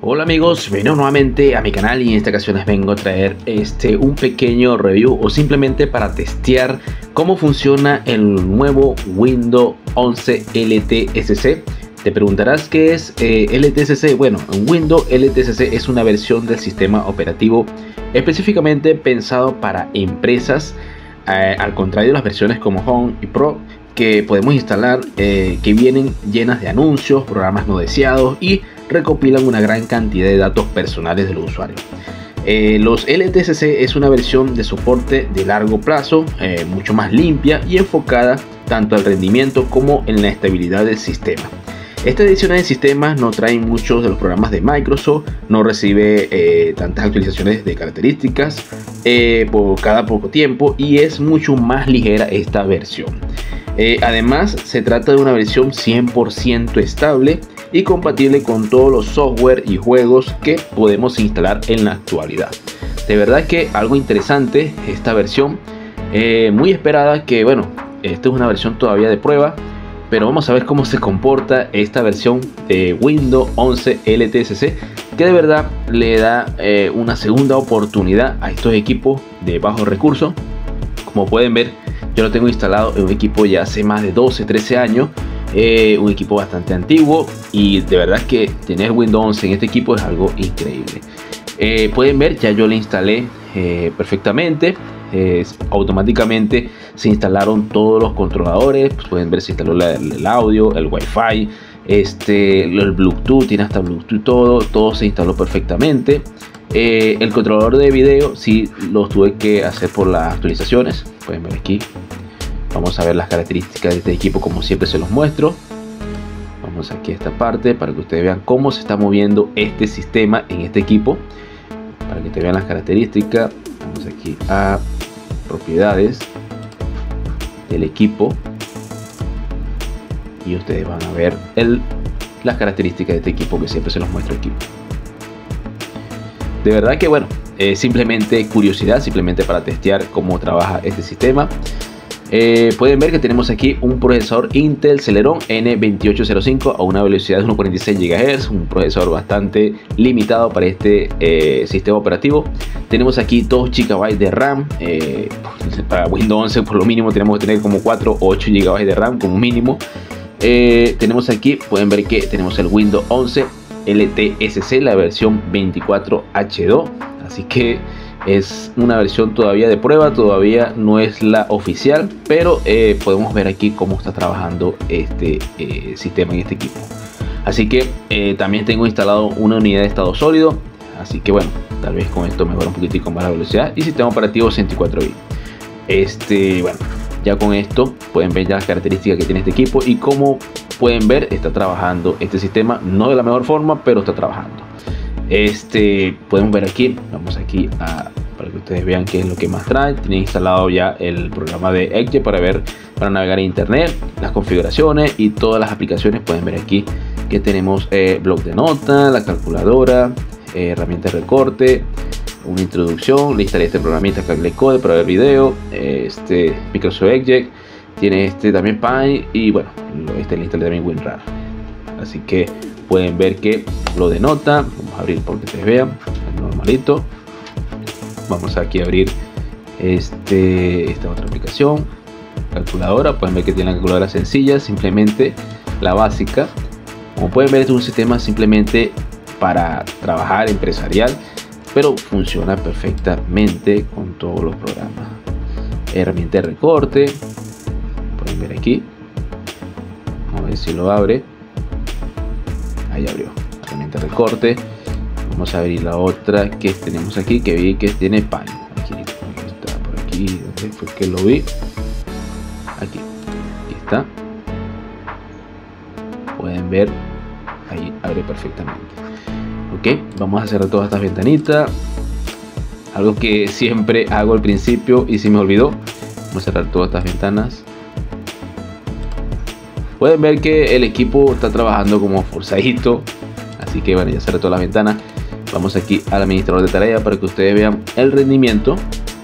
Hola amigos, bienvenidos nuevamente a mi canal y en esta ocasión les vengo a traer un pequeño review o simplemente para testear cómo funciona el nuevo Windows 11 LTSC. Te preguntarás qué es LTSC. Bueno, Windows LTSC es una versión del sistema operativo específicamente pensado para empresas, al contrario de las versiones como Home y Pro que podemos instalar, que vienen llenas de anuncios, programas no deseados y recopilan una gran cantidad de datos personales del usuario. Los LTSC es una versión de soporte de largo plazo, mucho más limpia y enfocada tanto al rendimiento como en la estabilidad del sistema. Esta edición de sistemas no trae muchos de los programas de Microsoft, no recibe tantas actualizaciones de características por cada poco tiempo y es mucho más ligera esta versión. Además, se trata de una versión 100% estable y compatible con todos los software y juegos que podemos instalar en la actualidad. De verdad que algo interesante esta versión, muy esperada, que bueno, esta es una versión todavía de prueba, pero vamos a ver cómo se comporta esta versión de Windows 11 LTSC, que de verdad le da una segunda oportunidad a estos equipos de bajos recursos. Como pueden ver, yo lo tengo instalado en un equipo ya hace más de 12-13 años, un equipo bastante antiguo, y de verdad que tener Windows 11 en este equipo es algo increíble. Pueden ver, ya yo le instalé perfectamente. Automáticamente se instalaron todos los controladores. Pues pueden ver, se instaló el audio, el Wi-Fi, el Bluetooth, tiene hasta Bluetooth, todo se instaló perfectamente. El controlador de video sí los tuve que hacer por las actualizaciones. Pueden ver aquí. Vamos a ver las características de este equipo, como siempre se los muestro. Vamos aquí a esta parte para que ustedes vean cómo se está moviendo este sistema en este equipo, para que te vean las características. Vamos aquí a propiedades del equipo y ustedes van a ver las características de este equipo, que siempre se los muestro aquí. De verdad que bueno, simplemente curiosidad, simplemente para testear cómo trabaja este sistema. Pueden ver que tenemos aquí un procesador Intel Celeron N2805 a una velocidad de 1.46 GHz, un procesador bastante limitado para este sistema operativo. Tenemos aquí 2 GB de RAM. Para Windows 11 por lo mínimo tenemos que tener como 4 o 8 GB de RAM como mínimo. Tenemos aquí, pueden ver que tenemos el Windows 11 LTSC, la versión 24H2, así que es una versión todavía de prueba, todavía no es la oficial, pero podemos ver aquí cómo está trabajando este sistema en este equipo. Así que también tengo instalado una unidad de estado sólido, así que bueno, tal vez con esto mejora un poquitico más la velocidad, y sistema operativo 64 bits. Bueno, ya con esto pueden ver ya las características que tiene este equipo, y como pueden ver está trabajando este sistema, no de la mejor forma, pero está trabajando. Podemos ver aquí, vamos aquí para que ustedes vean qué es lo que más trae. Tiene instalado ya el programa de Edge para navegar en internet, las configuraciones y todas las aplicaciones. Pueden ver aquí que tenemos blog de nota, la calculadora, herramientas de recorte, una introducción. Le instalé este programita Kaggle Code para ver video, Microsoft Edge, tiene también Pine, y bueno, le instalé también WinRAR. Así que pueden ver que lo denota. Vamos a abrir para que ustedes vean el normalito. Vamos aquí a abrir esta otra aplicación, calculadora. Pueden ver que tiene la calculadora sencilla, simplemente la básica. Como pueden ver, este es un sistema simplemente para trabajar empresarial, pero funciona perfectamente con todos los programas. Herramienta de recorte, pueden ver aquí. Vamos a ver si lo abre. Ahí abrió. Herramienta de recorte. Vamos a abrir la otra que tenemos aquí, que vi que tiene pan. Aquí está, por aquí. ¿Dónde fue que lo vi? Aquí está. Pueden ver, ahí abre perfectamente. Ok, vamos a cerrar todas estas ventanitas. Algo que siempre hago al principio y si me olvidó. Vamos a cerrar todas estas ventanas. Pueden ver que el equipo está trabajando como forzadito, así que bueno, ya cerré todas las ventanas. Vamos aquí al administrador de tareas para que ustedes vean el rendimiento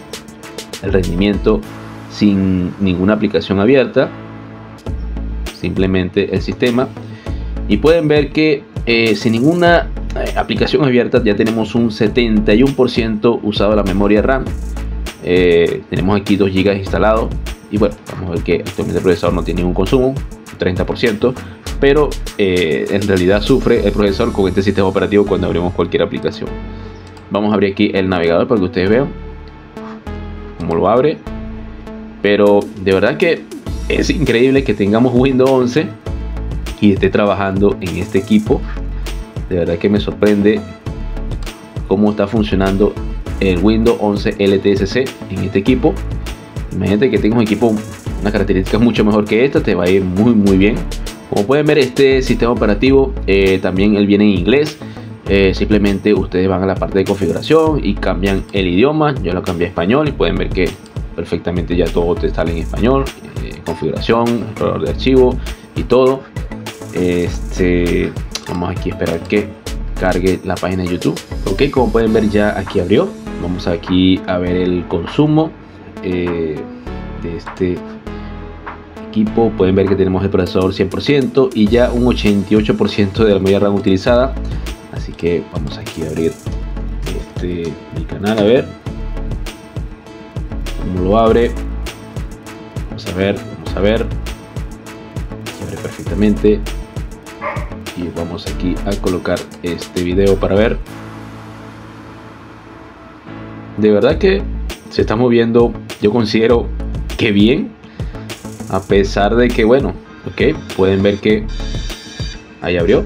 sin ninguna aplicación abierta, simplemente el sistema. Y pueden ver que sin ninguna aplicación abierta, ya tenemos un 71% usado la memoria RAM. Tenemos aquí 2 GB instalado. Y bueno, vamos a ver que actualmente el procesador no tiene ningún consumo, 30%. Pero en realidad sufre el procesador con este sistema operativo cuando abrimos cualquier aplicación. Vamos a abrir aquí el navegador para que ustedes vean cómo lo abre. Pero de verdad que es increíble que tengamos Windows 11 y esté trabajando en este equipo. De verdad que me sorprende cómo está funcionando el Windows 11 LTSC en este equipo. Imagínate que tengas un equipo, unas características mucho mejor que esta, te va a ir muy bien. Como pueden ver, este sistema operativo también él viene en inglés. Simplemente ustedes van a la parte de configuración y cambian el idioma. Yo lo cambié a español y pueden ver que perfectamente ya todo te sale en español. Configuración, explorador de archivo y todo. Vamos aquí a esperar que cargue la página de YouTube. Ok, como pueden ver ya aquí abrió. Vamos aquí a ver el consumo de este equipo. Pueden ver que tenemos el procesador 100% y ya un 88% de la memoria RAM utilizada. Así que vamos aquí a abrir mi canal, a ver cómo lo abre. Vamos a ver. Se abre perfectamente. Y vamos aquí a colocar este video para ver. De verdad que se está moviendo, yo considero que bien, a pesar de que, bueno, ok, pueden ver que ahí abrió.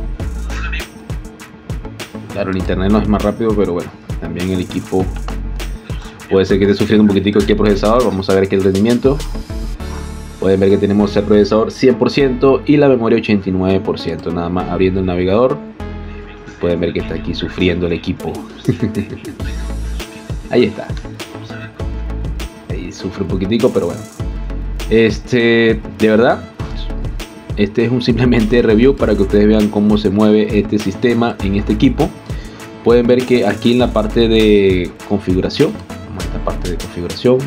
Claro, el internet no es más rápido, pero bueno, también el equipo puede ser que esté sufriendo un poquitico aquí el procesador. Vamos a ver aquí el rendimiento. Pueden ver que tenemos el procesador 100% y la memoria 89%. Nada más abriendo el navegador, pueden ver que está aquí sufriendo el equipo. Ahí está. Ahí sufre un poquitico, pero bueno. De verdad, este es un simplemente review para que ustedes vean cómo se mueve este sistema en este equipo. Pueden ver que aquí en la parte de configuración, vamos a esta parte de configuración.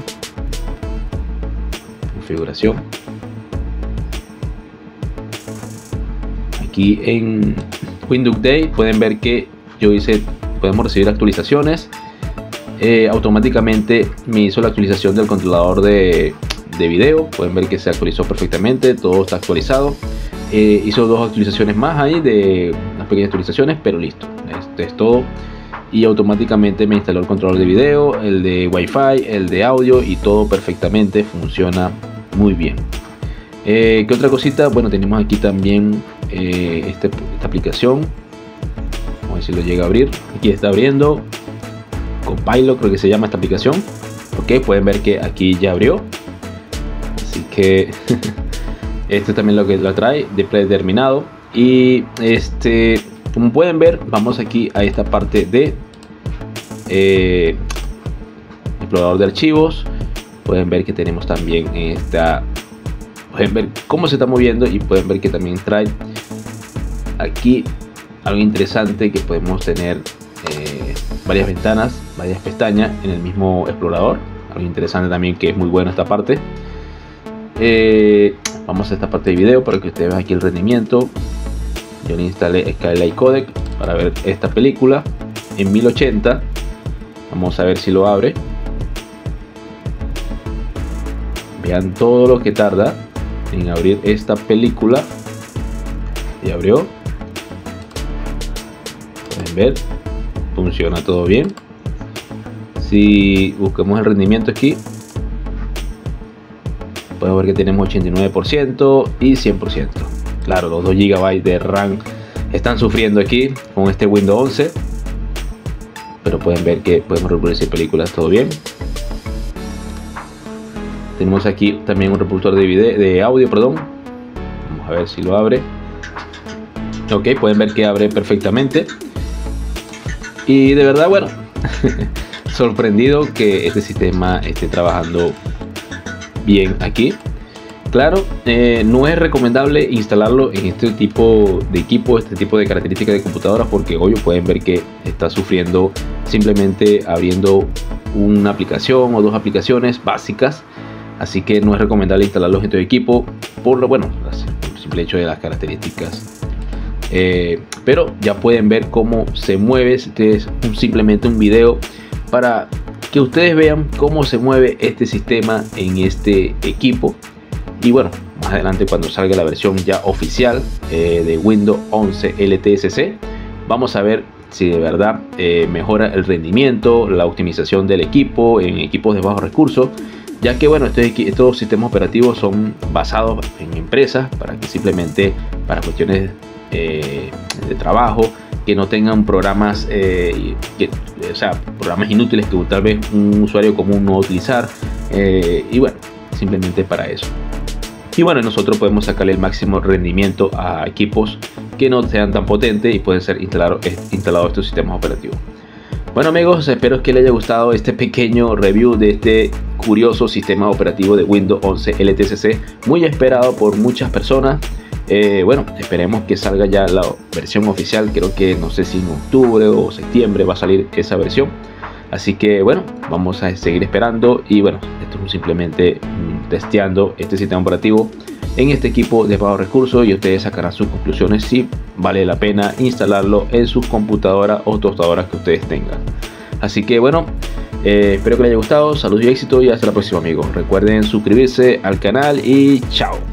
Aquí en Windows Day pueden ver que yo podemos recibir actualizaciones. Automáticamente me hizo la actualización del controlador de video. Pueden ver que se actualizó perfectamente, todo está actualizado. Hizo 2 actualizaciones más ahí, de unas pequeñas actualizaciones, pero listo, esto es todo. Y automáticamente me instaló el controlador de video, el de Wi-Fi, el de audio, y todo perfectamente funciona muy bien. ¿Qué otra cosita? Bueno, tenemos aquí también esta aplicación. Vamos a ver si lo llega a abrir. Aquí está abriendo. Copilot creo que se llama esta aplicación. Ok, pueden ver que aquí ya abrió. Así que esto también lo que lo trae de predeterminado. Y como pueden ver, vamos aquí a esta parte de explorador de archivos. Pueden ver que tenemos también pueden ver cómo se está moviendo y pueden ver que también trae aquí algo interesante, que podemos tener varias ventanas, varias pestañas en el mismo explorador. Algo interesante también, que es muy bueno esta parte. Vamos a esta parte de video para que ustedes vean aquí el rendimiento. Yo le instalé Skylight Codec para ver esta película en 1080. Vamos a ver si lo abre. Vean todo lo que tarda en abrir esta película. Y abrió. Pueden ver, funciona todo bien. Si buscamos el rendimiento aquí, podemos ver que tenemos 89% y 100%. Claro, los 2 GB de RAM están sufriendo aquí con este Windows 11, pero pueden ver que podemos reproducir películas todo bien. Tenemos aquí también un reproductor de audio, perdón. Vamos a ver si lo abre. Ok, pueden ver que abre perfectamente. Y de verdad, bueno, sorprendido que este sistema esté trabajando bien aquí. Claro, no es recomendable instalarlo en este tipo de equipo, este tipo de características de computadoras, porque obvio pueden ver que está sufriendo simplemente abriendo una aplicación o 2 aplicaciones básicas. Así que no es recomendable instalarlos en tu equipo por el simple hecho de las características pero ya pueden ver cómo se mueve. Este es simplemente un video para que ustedes vean cómo se mueve este sistema en este equipo. Y bueno, más adelante cuando salga la versión ya oficial de Windows 11 LTSC, vamos a ver si de verdad mejora el rendimiento, la optimización del equipo en equipos de bajos recursos, ya que bueno, estos sistemas operativos son basados en empresas para que simplemente para cuestiones de trabajo, que no tengan programas programas inútiles que tal vez un usuario común no va a utilizar, y bueno, simplemente para eso. Y bueno, nosotros podemos sacarle el máximo rendimiento a equipos que no sean tan potentes y pueden ser instalados estos sistemas operativos. Bueno amigos, espero que les haya gustado este pequeño review de este curioso sistema operativo de Windows 11 LTSC, muy esperado por muchas personas. Bueno, esperemos que salga ya la versión oficial. Creo que no sé si en octubre o septiembre va a salir esa versión. Así que bueno, vamos a seguir esperando. Y bueno, esto es simplemente testeando este sistema operativo en este equipo de bajos recursos, y ustedes sacarán sus conclusiones si vale la pena instalarlo en sus computadoras o tostadoras que ustedes tengan. Así que bueno, espero que les haya gustado. Saludos y éxito, y hasta la próxima amigos. Recuerden suscribirse al canal y chao.